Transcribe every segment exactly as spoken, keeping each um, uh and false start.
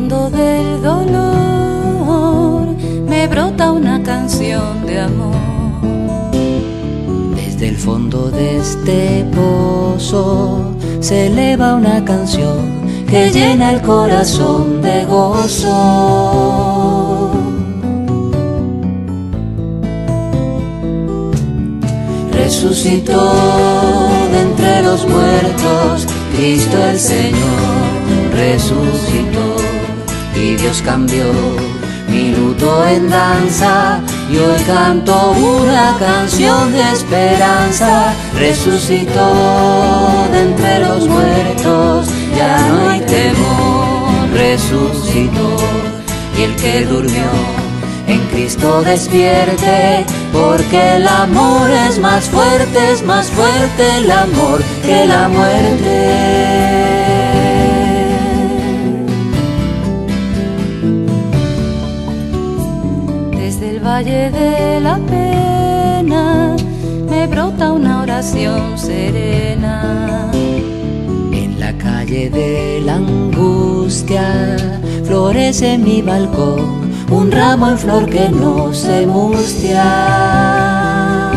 fondo del dolor me brota una canción de amor. Desde el fondo de este pozo se eleva una canción que llena el corazón de gozo. Resucitó de entre los muertos, Cristo el Señor resucitó, y Dios cambió mi luto en danza, y hoy canto una canción de esperanza. Resucitó de entre los muertos, ya no hay temor, resucitó, y el que durmió en Cristo despierte, porque el amor es más fuerte, es más fuerte el amor que la muerte. Desde el valle de la pena me brota una oración serena. En la calle de la angustia florece en mi balcón un ramo en flor que no se mustia.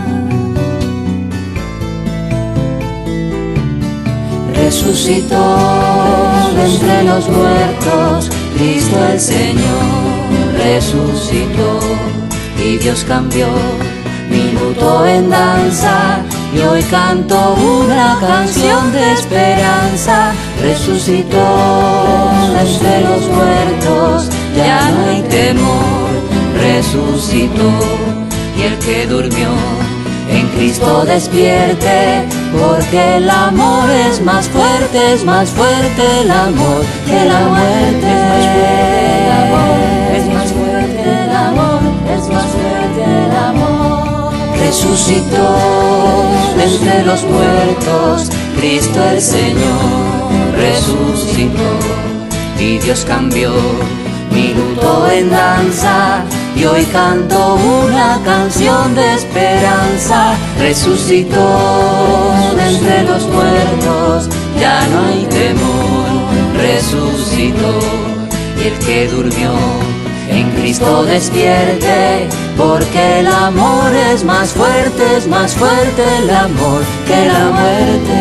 Resucitó de entre los muertos, Cristo el Señor resucitó, y Dios cambió mi luto en danza, y hoy canto una canción de esperanza. Resucitó de entre los muertos, ya no hay temor, resucitó, y el que durmió en Cristo despierte, porque el amor es más fuerte, es más fuerte el amor que la muerte. Es más fuerte el amor, es más fuerte el amor. Resucitó de entre los muertos, Cristo el Señor resucitó, y Dios cambió mi luto en danza, y hoy canto una canción de esperanza. Resucitó de entre los muertos, ya no hay temor, resucitó, y el que durmió en Cristo despierte, porque el amor es más fuerte, es más fuerte el amor que la muerte.